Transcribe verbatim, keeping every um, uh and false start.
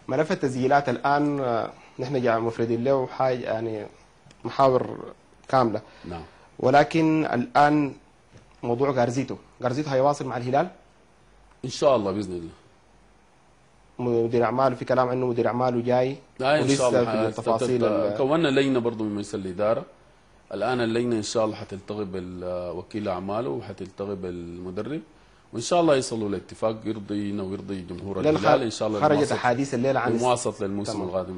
ملف التسجيلات الان آه، نحن جا مفردين له حاجه يعني محاور كامله. نعم. ولكن الان موضوع جارزيتو، جارزيتو هيواصل مع الهلال ان شاء الله باذن الله. مدير اعماله في كلام انه مدير اعماله جاي آه ان شاء ولسه الله. في التفاصيل ال- كونا لجنه برضه من مجلس الاداره. الان اللجنه ان شاء الله حتلتقي بوكيل اعماله وحتلتقي بالمدرب، وان شاء الله يصلوا لاتفاق يرضينا ويرضي جمهور لأن الهلال ان شاء الله. خرجت احاديث الليله عن المواصل للموسم تمام. القادم.